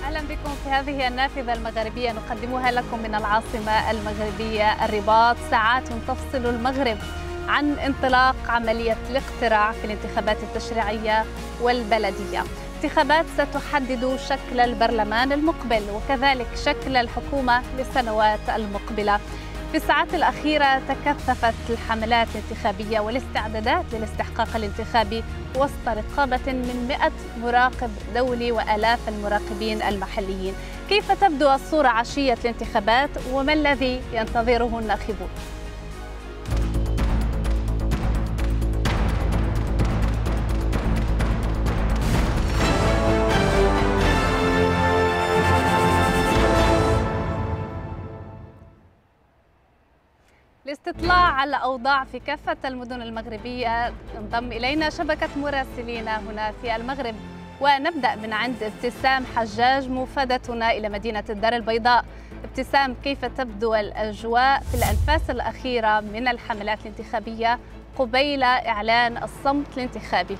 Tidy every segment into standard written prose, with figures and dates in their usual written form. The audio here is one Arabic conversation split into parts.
أهلا بكم في هذه النافذة المغربية نقدمها لكم من العاصمة المغربية الرباط. ساعات تفصل المغرب عن انطلاق عملية الاقتراع في الانتخابات التشريعية والبلدية. انتخابات ستحدد شكل البرلمان المقبل وكذلك شكل الحكومة للسنوات المقبلة. في الساعات الأخيرة تكثفت الحملات الانتخابية والاستعدادات للاستحقاق الانتخابي وسط رقابة من 100 مراقب دولي وآلاف المراقبين المحليين. كيف تبدو الصورة عشية الانتخابات وما الذي ينتظره الناخبون؟ لاستطلاع على الأوضاع في كافة المدن المغربية انضم إلينا شبكة مراسلينا هنا في المغرب، ونبدأ من عند ابتسام حجاج مفادتنا إلى مدينة الدار البيضاء. ابتسام، كيف تبدو الأجواء في الأنفاس الأخيرة من الحملات الانتخابية قبيل إعلان الصمت الانتخابي؟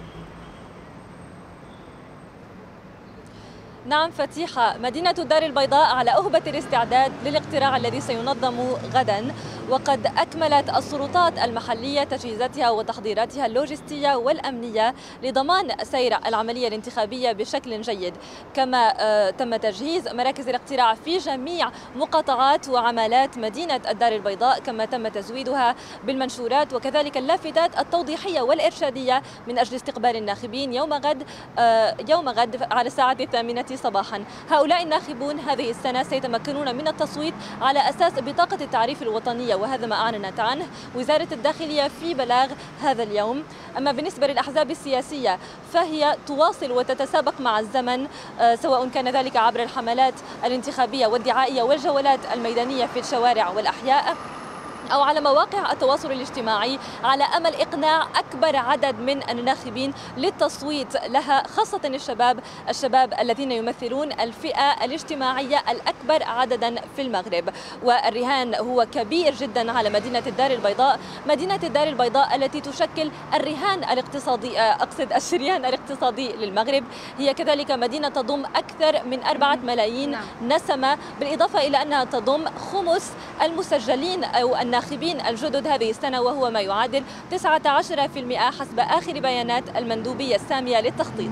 نعم فتيحة، مدينة الدار البيضاء على أهبة الاستعداد للاقتراع الذي سينظم غدا، وقد أكملت السلطات المحلية تجهيزاتها وتحضيراتها اللوجستية والأمنية لضمان سير العملية الانتخابية بشكل جيد. كما تم تجهيز مراكز الاقتراع في جميع مقاطعات وعمالات مدينة الدار البيضاء، كما تم تزويدها بالمنشورات وكذلك اللافتات التوضيحية والإرشادية من أجل استقبال الناخبين يوم غد على الساعة 8 صباحا. هؤلاء الناخبون هذه السنة سيتمكنون من التصويت على أساس بطاقة التعريف الوطنية، وهذا ما أعلنت عنه وزارة الداخلية في بلاغ هذا اليوم. أما بالنسبة للأحزاب السياسية فهي تواصل وتتسابق مع الزمن، سواء كان ذلك عبر الحملات الانتخابية والدعائية والجولات الميدانية في الشوارع والأحياء أو على مواقع التواصل الاجتماعي، على أمل إقناع أكبر عدد من الناخبين للتصويت لها، خاصة الشباب الذين يمثلون الفئة الاجتماعية الأكبر عددا في المغرب. والرهان هو كبير جدا على مدينة الدار البيضاء، مدينة الدار البيضاء التي تشكل الرهان الاقتصادي، أقصد الشريان الاقتصادي للمغرب. هي كذلك مدينة تضم أكثر من 4 ملايين نسمة، بالإضافة إلى أنها تضم خمس المسجلين أو الناخبين الجدد هذه السنة، وهو ما يعادل 19% حسب آخر بيانات المندوبية السامية للتخطيط.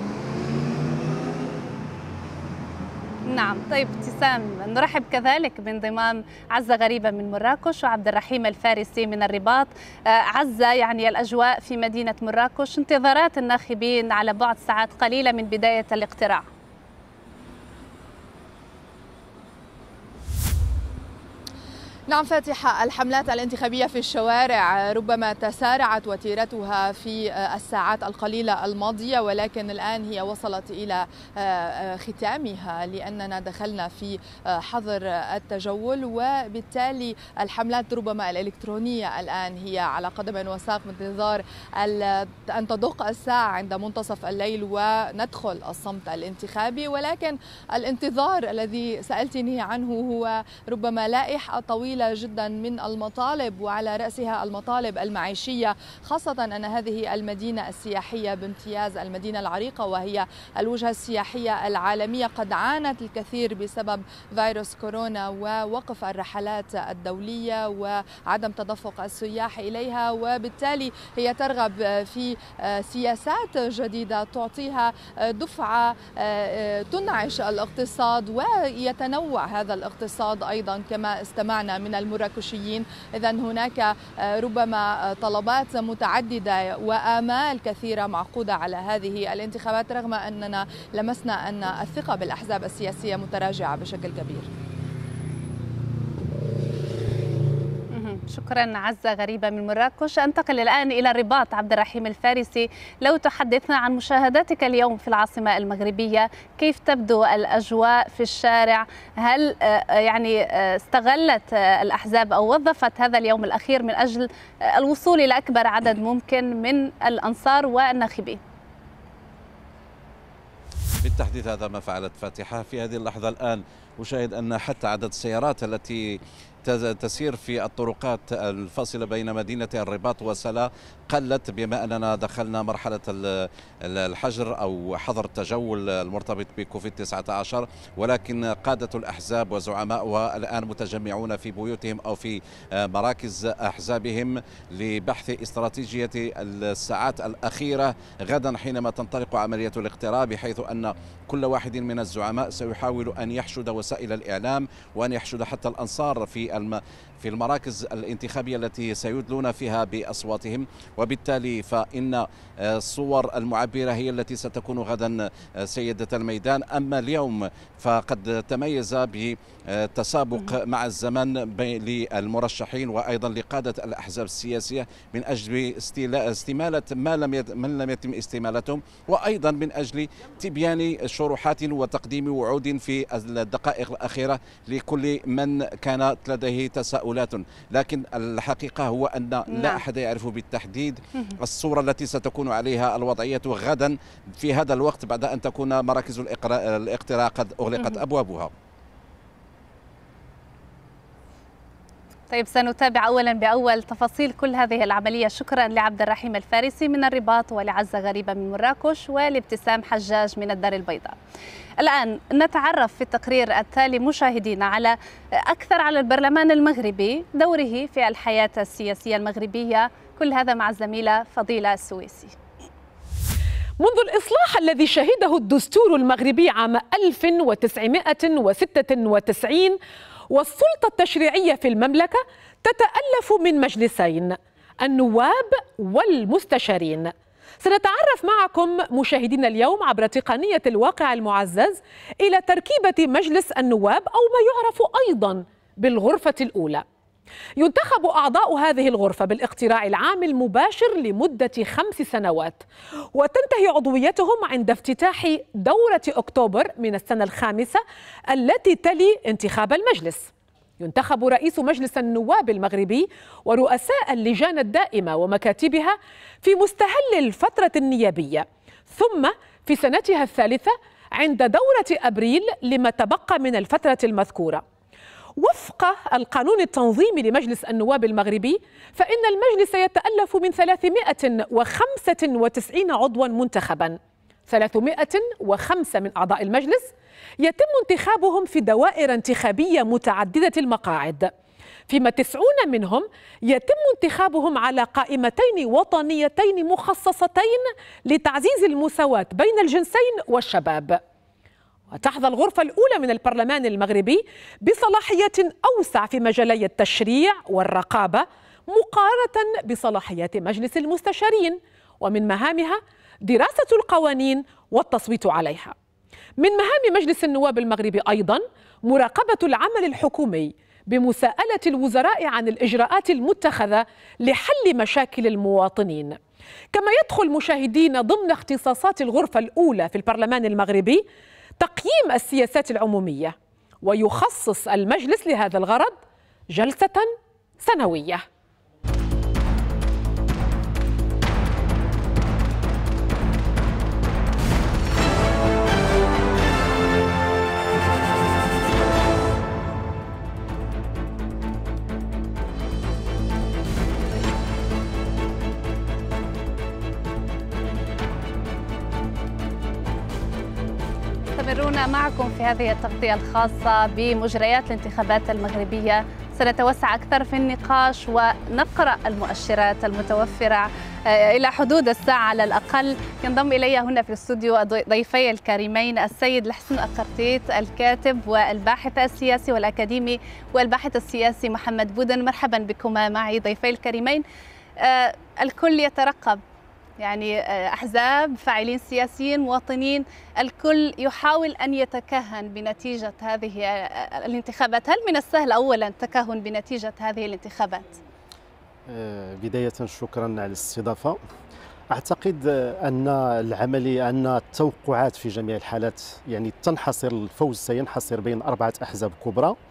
نعم، طيب ابتسام، نرحب كذلك بانضمام عزة غريبة من مراكش وعبد الرحيم الفارسي من الرباط. عزة، يعني الأجواء في مدينة مراكش، انتظارات الناخبين على بعد ساعات قليلة من بداية الاقتراع. نعم فاتحة، الحملات الانتخابية في الشوارع ربما تسارعت وتيرتها في الساعات القليلة الماضية، ولكن الآن هي وصلت إلى ختامها لأننا دخلنا في حظر التجول، وبالتالي الحملات ربما الإلكترونية الآن هي على قدم وساق بانتظار أن تدق الساعة عند منتصف الليل وندخل الصمت الانتخابي. ولكن الانتظار الذي سألتني عنه هو ربما لائحة طويلة جدا من المطالب، وعلى رأسها المطالب المعيشية، خاصة أن هذه المدينة السياحية بامتياز المدينة العريقة وهي الوجهة السياحية العالمية قد عانت الكثير بسبب فيروس كورونا ووقف الرحلات الدولية وعدم تدفق السياح إليها، وبالتالي هي ترغب في سياسات جديدة تعطيها دفعة تنعش الاقتصاد ويتنوع هذا الاقتصاد أيضا كما استمعنا من المراكشيين. إذن هناك ربما طلبات متعددة وآمال كثيرة معقودة على هذه الانتخابات، رغم أننا لمسنا أن الثقة بالأحزاب السياسية متراجعة بشكل كبير. شكرا عزة غريبة من مراكش. أنتقل الآن إلى الرباط. عبد الرحيم الفارسي، لو تحدثنا عن مشاهداتك اليوم في العاصمة المغربية، كيف تبدو الأجواء في الشارع؟ هل يعني استغلت الأحزاب أو وظفت هذا اليوم الأخير من أجل الوصول إلى أكبر عدد ممكن من الأنصار والناخبين؟ بالتحديد هذا ما فعلت فاتحة. في هذه اللحظة الآن أشاهد أن حتى عدد السيارات التي تسير في الطرقات الفاصلة بين مدينة الرباط وسلا قلت، بما أننا دخلنا مرحلة الحجر أو حظر التجول المرتبط بكوفيد 19، ولكن قادة الأحزاب وزعماؤها الآن متجمعون في بيوتهم أو في مراكز أحزابهم لبحث استراتيجية الساعات الأخيرة غدا حينما تنطلق عملية الاقتراع، بحيث أن كل واحد من الزعماء سيحاول أن يحشد وسائل الإعلام وأن يحشد حتى الأنصار في المراكز الانتخابية التي سيدلون فيها بأصواتهم، وبالتالي فإن الصور المعبرة هي التي ستكون غدا سيدة الميدان. أما اليوم فقد تميز بتسابق مع الزمن للمرشحين وأيضا لقادة الأحزاب السياسية من أجل استمالة من لم يتم استمالتهم، وأيضا من أجل تبيان شروحات وتقديم وعود في الدقائق الأخيرة لكل من كانت لديه تساؤلات. لكن الحقيقة هو أن لا أحد يعرف بالتحديد الصورة التي ستكون عليها الوضعية غدا في هذا الوقت بعد أن تكون مراكز الاقتراع قد أغلقت أبوابها. طيب، سنتابع أولا بأول تفاصيل كل هذه العملية. شكرا لعبد الرحيم الفارسي من الرباط، ولعزة غريبة من مراكش، ولابتسام حجاج من الدار البيضاء. الآن نتعرف في التقرير التالي مشاهدينا على أكثر على البرلمان المغربي، دوره في الحياة السياسية المغربية، كل هذا مع الزميلة فضيلة السويسي. منذ الإصلاح الذي شهده الدستور المغربي عام 1996 والسلطة التشريعية في المملكة تتألف من مجلسين، النواب والمستشارين. سنتعرف معكم مشاهدينا اليوم عبر تقنية الواقع المعزز إلى تركيبة مجلس النواب، أو ما يعرف أيضا بالغرفة الأولى. ينتخب أعضاء هذه الغرفة بالاقتراع العام المباشر لمدة 5 سنوات، وتنتهي عضويتهم عند افتتاح دورة أكتوبر من السنة الخامسة التي تلي انتخاب المجلس. ينتخب رئيس مجلس النواب المغربي ورؤساء اللجان الدائمة ومكاتبها في مستهل الفترة النيابية، ثم في سنتها الثالثة عند دورة أبريل لما تبقى من الفترة المذكورة. وفق القانون التنظيمي لمجلس النواب المغربي، فإن المجلس يتألف من 395 عضوا منتخبا. 305 من أعضاء المجلس يتم انتخابهم في دوائر انتخابية متعددة المقاعد، فيما 90 منهم يتم انتخابهم على قائمتين وطنيتين مخصصتين لتعزيز المساواة بين الجنسين والشباب. وتحظى الغرفة الأولى من البرلمان المغربي بصلاحيات أوسع في مجالي التشريع والرقابة مقارنة بصلاحيات مجلس المستشارين، ومن مهامها دراسة القوانين والتصويت عليها. من مهام مجلس النواب المغربي أيضا مراقبة العمل الحكومي بمساءلة الوزراء عن الإجراءات المتخذة لحل مشاكل المواطنين. كما يدخل مشاهدين ضمن اختصاصات الغرفة الأولى في البرلمان المغربي تقييم السياسات العمومية، ويخصص المجلس لهذا الغرض جلسة سنوية. مستمرون معكم في هذه التغطية الخاصة بمجريات الانتخابات المغربية. سنتوسع أكثر في النقاش ونقرأ المؤشرات المتوفرة إلى حدود الساعة على الأقل. ينضم إلي هنا في الاستوديو ضيفي الكريمين السيد الحسن القرطيط، الكاتب والباحث السياسي والأكاديمي والباحث السياسي محمد بودن. مرحبا بكما معي ضيفي الكريمين. الكل يترقب، يعني أحزاب، فاعلين سياسيين، مواطنين، الكل يحاول أن يتكهن بنتيجة هذه الانتخابات. هل من السهل أولا التكهن بنتيجة هذه الانتخابات؟ بداية شكرا على الاستضافة. أعتقد أن التوقعات في جميع الحالات يعني الفوز سينحصر بين 4 أحزاب كبرى.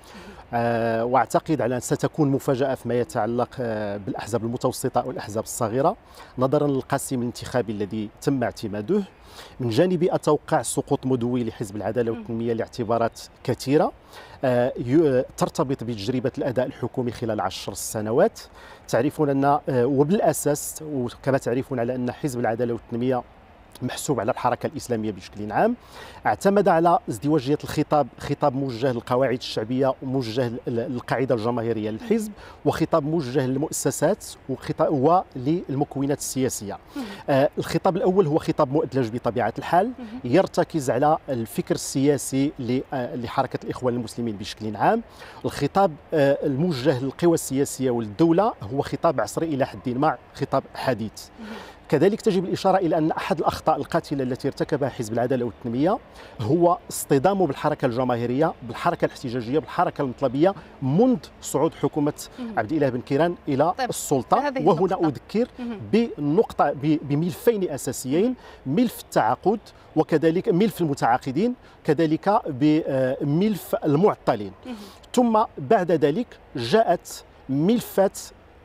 واعتقد على ان ستكون مفاجاه فيما يتعلق بالاحزاب المتوسطه والاحزاب الصغيره نظرا للقاسم الانتخابي الذي تم اعتماده. من جانبي اتوقع سقوط مدوي لحزب العداله والتنميه لاعتبارات كثيره ترتبط بتجربه الاداء الحكومي خلال 10 سنوات. تعرفون ان وبالاساس وكما تعرفون على ان حزب العداله والتنميه محسوب على الحركة الإسلامية بشكل عام، اعتمد على ازدواجية الخطاب، خطاب موجه للقواعد الشعبية وموجه للقاعدة الجماهيرية للحزب، وخطاب موجه للمؤسسات وللمكونات السياسية. الخطاب الأول هو خطاب مؤدلج بطبيعة الحال، يرتكز على الفكر السياسي لحركة الإخوان المسلمين بشكل عام. الخطاب الموجه للقوى السياسية والدولة هو خطاب عصري إلى حد ما، خطاب حديث. كذلك تجب الإشارة إلى أن أحد الأخطاء القاتلة التي ارتكبها حزب العدالة والتنمية هو اصطدامه بالحركة الجماهيرية، بالحركة الاحتجاجية، بالحركة المطلبية منذ صعود حكومة عبد الإله بن كيران إلى السلطة. وهنا أذكر بنقطة بملفين أساسيين: ملف التعاقد وكذلك ملف المتعاقدين، كذلك بملف المعطلين. ثم بعد ذلك جاءت ملفات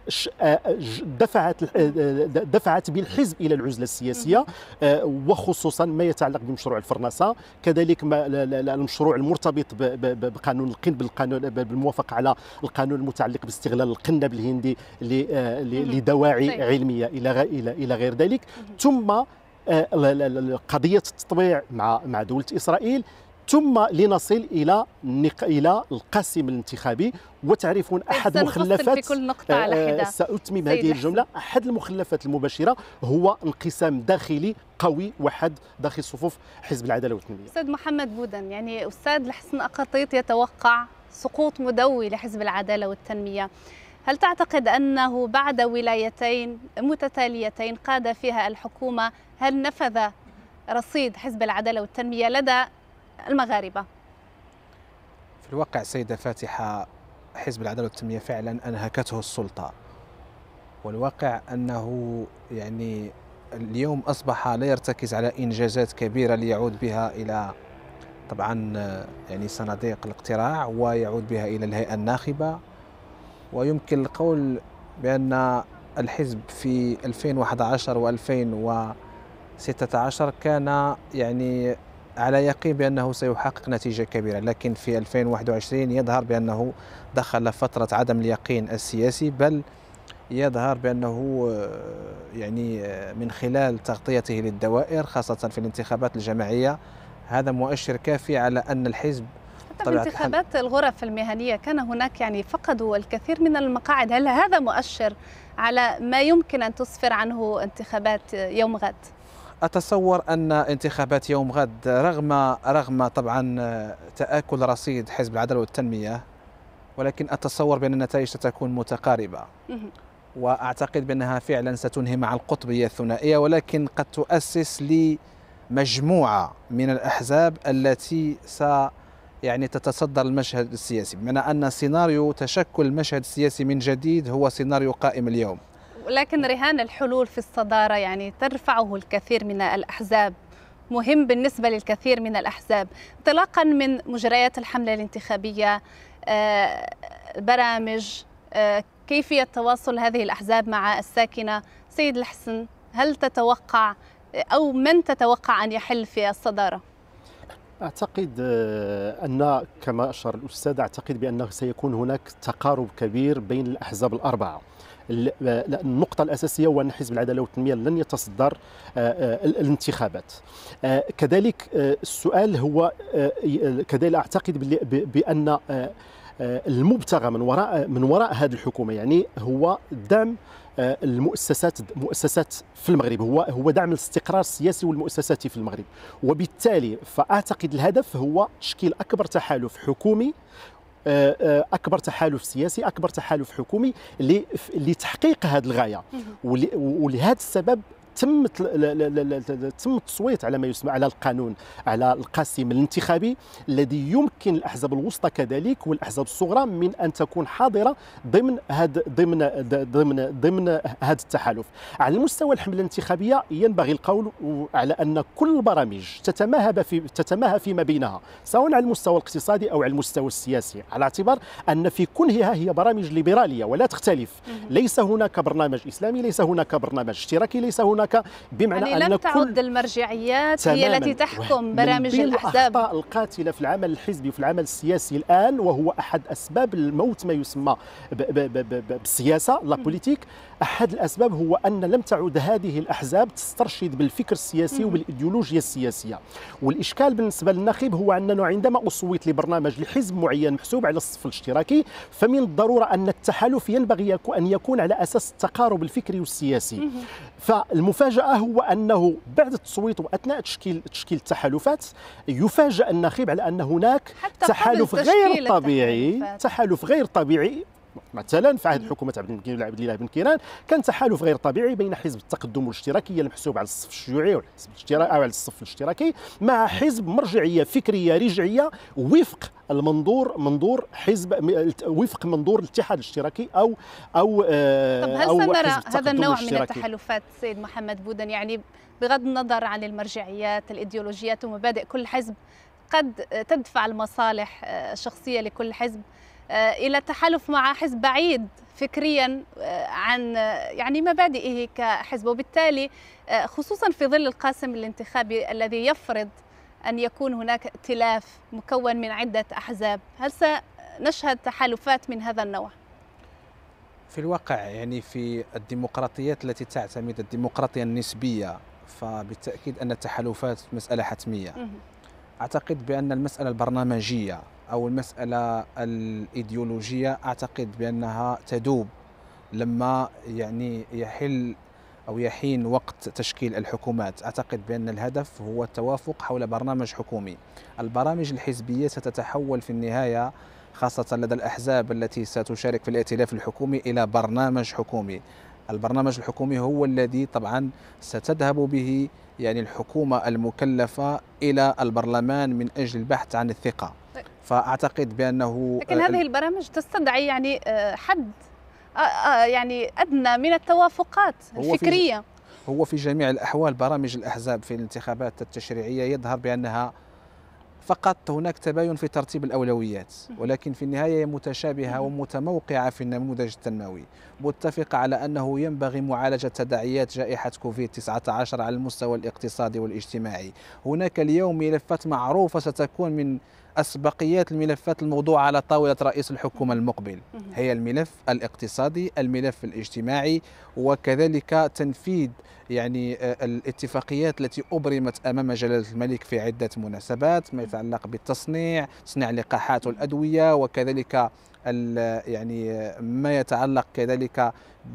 دفعت بالحزب الى العزله السياسيه، وخصوصا ما يتعلق بمشروع الفرنسا، كذلك المشروع المرتبط بقانون بالموافقه على القانون المتعلق باستغلال القنب الهندي لدواعي علميه الى غير ذلك، ثم قضيه التطبيع مع دوله اسرائيل، ثم لنصل الى القاسم الانتخابي. وتعرفون احد مخلفات في كل نقطة على حدة. سأتمم هذه الجملة. احد المخلفات المباشرة هو انقسام داخلي قوي وحد داخل صفوف حزب العدالة والتنمية. أستاذ محمد بودن، يعني أستاذ الحسن أقطيط يتوقع سقوط مدوي لحزب العدالة والتنمية، هل تعتقد أنه بعد ولايتين متتاليتين قاد فيها الحكومة هل نفذ رصيد حزب العدالة والتنمية لدى المغاربة؟ في الواقع سيدة فاتحة، حزب العدالة والتنمية فعلا أنهكته السلطة، والواقع أنه يعني اليوم أصبح لا يرتكز على إنجازات كبيرة ليعود بها إلى طبعا يعني صناديق الاقتراع ويعود بها إلى الهيئة الناخبة. ويمكن القول بأن الحزب في 2011 و2016 كان يعني على يقين بأنه سيحقق نتيجة كبيرة، لكن في 2021 يظهر بأنه دخل فترة عدم اليقين السياسي، بل يظهر بأنه يعني من خلال تغطيته للدوائر خاصة في الانتخابات الجماعية هذا مؤشر كافي على أن الحزب حتى في انتخابات الغرف المهنية كان هناك يعني فقدوا الكثير من المقاعد. هل هذا مؤشر على ما يمكن أن تسفر عنه انتخابات يوم غد؟ أتصور أن انتخابات يوم غد رغم طبعا تآكل رصيد حزب العدالة والتنمية، ولكن أتصور بأن النتائج ستكون متقاربة، وأعتقد بأنها فعلا ستنهي مع القطبية الثنائية، ولكن قد تؤسس لمجموعة من الأحزاب التي يعني تتصدر المشهد السياسي، بمعنى أن سيناريو تشكل المشهد السياسي من جديد هو سيناريو قائم اليوم. ولكن رهان الحلول في الصدارة يعني ترفعه الكثير من الأحزاب، مهم بالنسبة للكثير من الأحزاب، انطلاقا من مجريات الحملة الانتخابية، برامج، كيفية تواصل هذه الأحزاب مع الساكنة. سيد الحسن، هل تتوقع أو من تتوقع أن يحل في الصدارة؟ أعتقد أن كما أشار الأستاذ، أعتقد بأنه سيكون هناك تقارب كبير بين الأحزاب الأربعة. النقطة الأساسية هو أن حزب العدالة والتنمية لن يتصدر الانتخابات. كذلك السؤال هو كذلك أعتقد بأن المبتغى من وراء هذه الحكومة يعني هو دعم المؤسسات في المغرب، هو دعم الاستقرار السياسي والمؤسساتي في المغرب، وبالتالي فأعتقد الهدف هو تشكيل أكبر تحالف حكومي، أكبر تحالف سياسي، أكبر تحالف حكومي لتحقيق هذه الغاية. ولهذا السبب تم التصويت على ما يسمى على القانون، على القاسم الانتخابي الذي يمكن الاحزاب الوسطى كذلك والاحزاب الصغرى من ان تكون حاضره ضمن هذا التحالف. على المستوى الحمله الانتخابيه ينبغي القول على ان كل البرامج تتماهى فيما بينها، سواء على المستوى الاقتصادي او على المستوى السياسي، على اعتبار ان في كنهها هي برامج ليبراليه ولا تختلف. ليس هناك برنامج اسلامي، ليس هناك برنامج اشتراكي، ليس هناك بمعنى يعني ان لم تعد المرجعيات هي التي تحكم برامج الاحزاب. الأخطاء القاتلة في العمل الحزبي وفي العمل السياسي الآن، وهو أحد أسباب الموت ما يسمى بالسياسة لا بوليتيك، أحد الأسباب هو أن لم تعد هذه الأحزاب تسترشد بالفكر السياسي وبالإيديولوجيا السياسية. والإشكال بالنسبة للناخب هو أنه عندما أصوت لبرنامج لحزب معين محسوب على الصف الاشتراكي، فمن الضرورة أن التحالف ينبغي أن يكون على أساس التقارب الفكري والسياسي. فالمفاجأة هو أنه بعد التصويت وأثناء تشكيل التحالفات يفاجأ الناخب على أن هناك تحالف غير طبيعي، تحالف غير طبيعي. مثلا في عهد حكومه عبد الله بن كيران كان تحالف غير طبيعي بين حزب التقدم والاشتراكيه المحسوب على الصف الشيوعي والحزب الاشتراكي او على الصف الاشتراكي مع حزب مرجعيه فكريه رجعيه وفق منظور الاتحاد الاشتراكي او طب هل سنرى هذا النوع من التحالفات سيد محمد بودن، يعني بغض النظر عن المرجعيات الإيديولوجيات ومبادئ كل حزب قد تدفع المصالح الشخصية لكل حزب إلى التحالف مع حزب بعيد فكريا عن يعني مبادئه كحزب، وبالتالي خصوصا في ظل القاسم الانتخابي الذي يفرض أن يكون هناك ائتلاف مكون من عدة أحزاب، هل سنشهد تحالفات من هذا النوع؟ في الواقع يعني في الديمقراطيات التي تعتمد الديمقراطية النسبية فبالتأكيد أن التحالفات مسألة حتمية. أعتقد بأن المسألة البرنامجية أو المسألة الإيديولوجية أعتقد بأنها تدوب لما يعني يحين وقت تشكيل الحكومات. أعتقد بأن الهدف هو التوافق حول برنامج حكومي. البرامج الحزبية ستتحول في النهاية خاصة لدى الأحزاب التي ستشارك في الائتلاف الحكومي إلى برنامج حكومي. البرنامج الحكومي هو الذي طبعا ستذهب به يعني الحكومة المكلفة إلى البرلمان من أجل البحث عن الثقة. فأعتقد بأنه لكن هذه البرامج تستدعي يعني حد يعني أدنى من التوافقات الفكرية. هو في جميع الأحوال برامج الأحزاب في الانتخابات التشريعية يظهر بأنها فقط هناك تباين في ترتيب الأولويات، ولكن في النهاية متشابهة ومتموقعة في النموذج التنموي، متفقة على أنه ينبغي معالجة تداعيات جائحة كوفيد-19 على المستوى الاقتصادي والاجتماعي. هناك اليوم ملفات معروفة ستكون من أسبقيات الملفات الموضوعة على طاولة رئيس الحكومة المقبل، هي الملف الاقتصادي، الملف الاجتماعي، وكذلك تنفيذ يعني الاتفاقيات التي أبرمت أمام جلالة الملك في عدة مناسبات ما يتعلق بالتصنيع، تصنيع اللقاحات والأدوية، وكذلك يعني ما يتعلق كذلك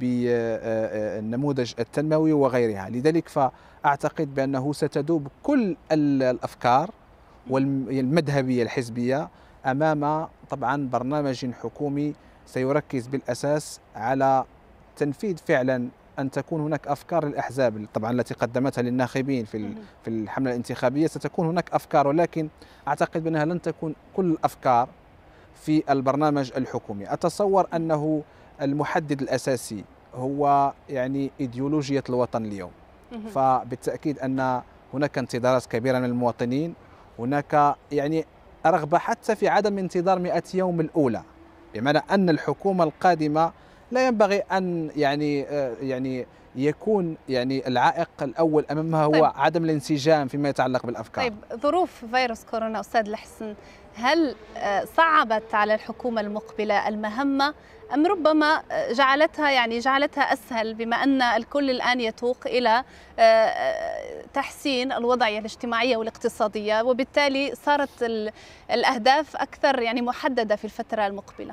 بالنموذج التنموي وغيرها. لذلك فأعتقد بأنه ستدوب كل الأفكار والمذهبية الحزبية أمام طبعا برنامج حكومي سيركز بالأساس على تنفيذ فعلا أن تكون هناك أفكار للأحزاب طبعا التي قدمتها للناخبين في الحملة الانتخابية. ستكون هناك أفكار، ولكن أعتقد بأنها لن تكون كل الأفكار في البرنامج الحكومي. أتصور أنه المحدد الأساسي هو يعني إيديولوجية الوطن اليوم. فبالتأكيد أن هناك انتظارات كبيرة من المواطنين، هناك يعني رغبة حتى في عدم انتظار 100 يوم الأولى، بمعنى أن الحكومة القادمة لا ينبغي أن يعني يكون يعني العائق الأول أمامها هو عدم الانسجام فيما يتعلق بالأفكار. طيب ظروف فيروس كورونا أستاذ الحسن هل صعبت على الحكومة المقبلة المهمة أم ربما جعلتها أسهل بما أن الكل الآن يتوق إلى تحسين الوضعية الاجتماعية والاقتصادية، وبالتالي صارت الأهداف أكثر يعني محددة في الفترة المقبلة؟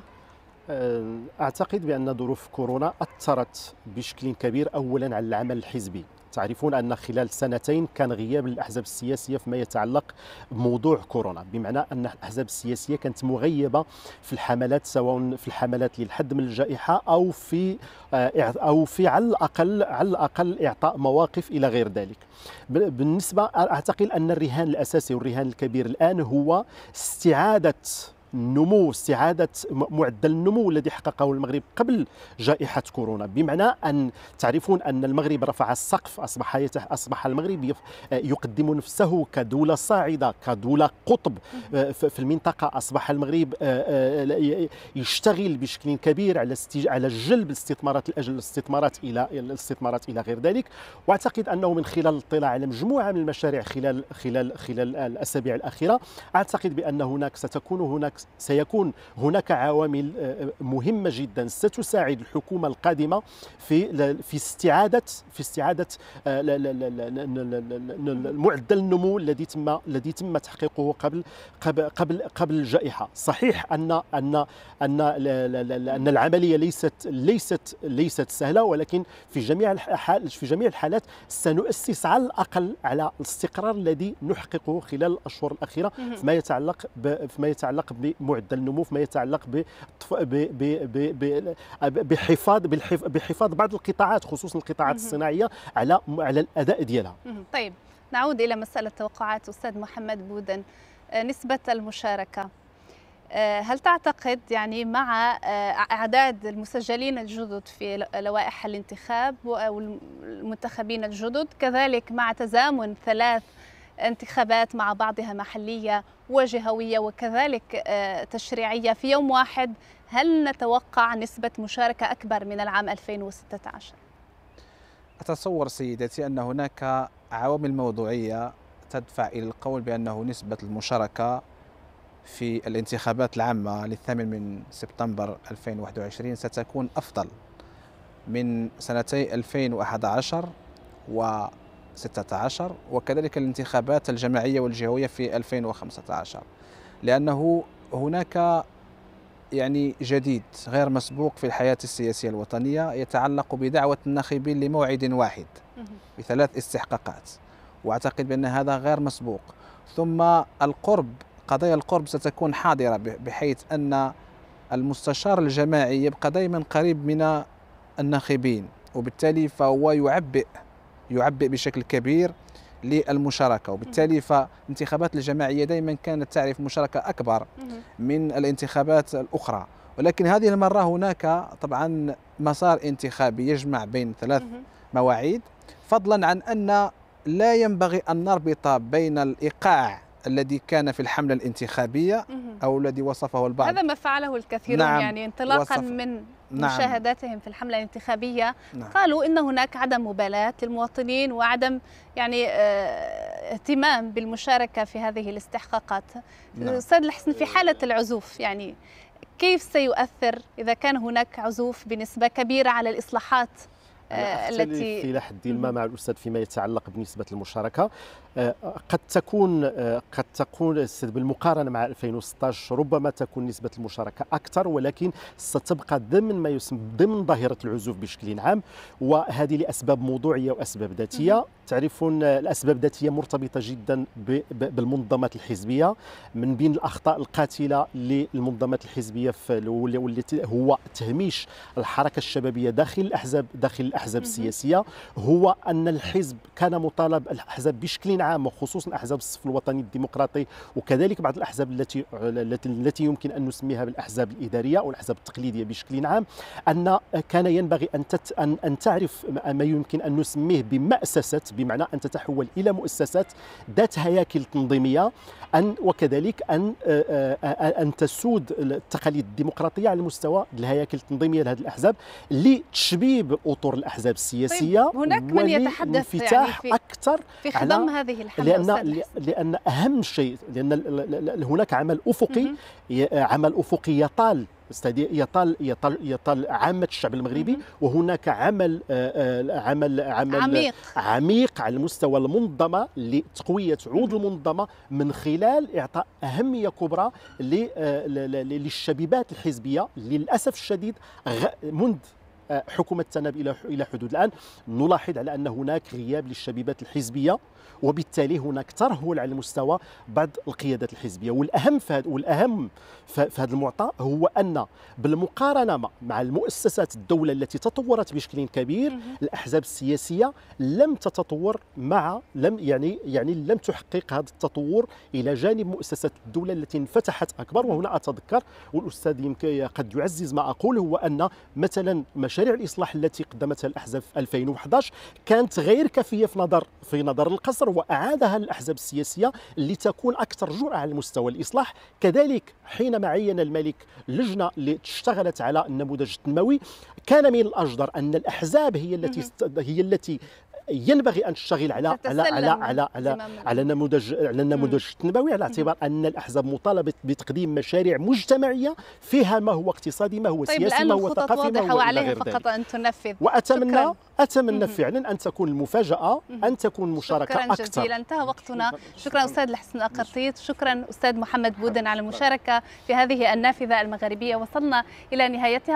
أعتقد بأن ظروف كورونا أثرت بشكل كبير أولا على العمل الحزبي. تعرفون أن خلال سنتين كان غياب الأحزاب السياسية فيما يتعلق بموضوع كورونا، بمعنى أن الأحزاب السياسية كانت مغيبة في الحملات، سواء في الحملات للحد من الجائحة أو في على الأقل إعطاء مواقف إلى غير ذلك. بالنسبة أعتقد أن الرهان الأساسي والرهان الكبير الآن هو استعادة معدل النمو الذي حققه المغرب قبل جائحة كورونا، بمعنى أن تعرفون أن المغرب رفع السقف، أصبح المغرب يقدم نفسه كدولة صاعدة، كدولة قطب في المنطقة. أصبح المغرب يشتغل بشكل كبير على جلب الاستثمارات لأجل الاستثمارات إلى غير ذلك. وأعتقد أنه من خلال الاطلاع على مجموعة من المشاريع خلال الأسابيع الأخيرة، أعتقد بأن سيكون هناك عوامل مهمة جدا ستساعد الحكومة القادمة في استعادة معدل النمو الذي تم تحقيقه قبل الجائحة. صحيح أن العملية ليست سهلة، ولكن في جميع الحالات سنؤسس على الأقل على الاستقرار الذي نحققه خلال الأشهر الأخيرة فيما يتعلق بمعدل النمو، فيما يتعلق بحفاظ بعض القطاعات، خصوصا القطاعات الصناعية، على الأداء ديالها. طيب نعود إلى مسألة توقعات أستاذ محمد بودن، نسبة المشاركة، هل تعتقد يعني مع أعداد المسجلين الجدد في لوائح الانتخاب والمنتخبين الجدد، كذلك مع تزامن 3 انتخابات مع بعضها محلية وجهوية وكذلك تشريعية في يوم واحد، هل نتوقع نسبة مشاركة أكبر من العام 2016؟ أتصور سيدتي أن هناك عوامل موضوعية تدفع إلى القول بأنه نسبة المشاركة في الانتخابات العامة للثامن من سبتمبر 2021 ستكون أفضل من سنتي 2011 و16 وكذلك الانتخابات الجماعية والجهوية في 2015، لأنه هناك يعني جديد غير مسبوق في الحياة السياسية الوطنية يتعلق بدعوة الناخبين لموعد واحد ب3 استحقاقات، وأعتقد بأن هذا غير مسبوق. ثم قضايا القرب ستكون حاضرة، بحيث أن المستشار الجماعي يبقى دائما قريب من الناخبين، وبالتالي فهو يعبئ بشكل كبير للمشاركة، وبالتالي فالانتخابات الجماعية دائما كانت تعرف مشاركة أكبر من الانتخابات الأخرى. ولكن هذه المرة هناك طبعا مسار انتخابي يجمع بين 3 مواعيد، فضلا عن أن لا ينبغي أن نربط بين الإيقاع الذي كان في الحملة الانتخابية أو الذي وصفه البعض، هذا ما فعله الكثيرون، نعم، يعني انطلاقا من مشاهداتهم في الحملة الانتخابية، قالوا إن هناك عدم مبالاة للمواطنين وعدم يعني اهتمام بالمشاركة في هذه الاستحقاقات. أستاذ الحسن، في حالة العزوف يعني كيف سيؤثر إذا كان هناك عزوف بنسبة كبيرة على الإصلاحات التي في حد ما مع الأستاذ فيما يتعلق بنسبة المشاركة؟ قد تكون بالمقارنة مع 2016 ربما تكون نسبة المشاركة أكثر، ولكن ستبقى ضمن ما يسمى ضمن ظاهرة العزوف بشكل عام، وهذه لأسباب موضوعية وأسباب ذاتية. تعرفون الأسباب الذاتية مرتبطة جدا بالمنظمات الحزبية. من بين الأخطاء القاتلة للمنظمات الحزبية والتي هو تهميش الحركة الشبابية داخل الأحزاب السياسية، هو أن الحزب كان مطالب، الأحزاب بشكل عام وخصوصا أحزاب الصف الوطني الديمقراطي وكذلك بعض الأحزاب التي يمكن أن نسميها بالأحزاب الإدارية أو الأحزاب التقليدية بشكل عام، أن كان ينبغي أن تعرف ما يمكن أن نسميه بمؤسسات، بمعنى أن تتحول إلى مؤسسات ذات هياكل تنظيمية، وكذلك أن تسود التقاليد الديمقراطية على مستوى الهياكل التنظيمية لهذه الأحزاب لتشبيب أطر الأحزاب السياسية. طيب هناك من يتحدث يعني أكثر في خضم هذه الحملة، لأن أهم شيء، لأن هناك عمل أفقي يطال عامة الشعب المغربي، وهناك عمل عميق على مستوى المنظمة لتقوية عود المنظمة من خلال إعطاء أهمية كبرى للشبيبات الحزبية. للأسف الشديد منذ حكومة التناب إلى حدود الآن نلاحظ على أن هناك غياب للشبيبات الحزبية، وبالتالي هناك ترهل على مستوى بعض القيادات الحزبية. والأهم في هذا المعطى هو أن بالمقارنة مع المؤسسات الدولة التي تطورت بشكل كبير، الأحزاب السياسية لم تتطور لم تحقق هذا التطور إلى جانب مؤسسات الدولة التي انفتحت أكبر. وهنا أتذكر والأستاذ يمكن قد يعزز ما أقول، هو أن مثلا مشاريع الإصلاح التي قدمتها الأحزاب في 2011 كانت غير كافية في نظر القصر، وأعادها الأحزاب السياسية لتكون أكثر جرأة على مستوى الإصلاح. كذلك حينما عين الملك لجنة اللي اشتغلت على النموذج التنموي، كان من الأجدر أن الأحزاب هي التي ينبغي ان تشتغل على النموذج التنموي، على اعتبار ان الاحزاب مطالبه بتقديم مشاريع مجتمعيه فيها ما هو اقتصادي، ما هو سياسي، ما هو ثقافي، ما هو عليها فقط ان تنفذ. واتمنى فعلا ان تكون المفاجاه، ان تكون مشاركه اكثر. شكرا جزيلا، انتهى وقتنا. شكرا استاذ الحسن القرطيط، شكرا استاذ محمد بودن على المشاركه في هذه النافذه المغربيه. وصلنا الى نهايتها.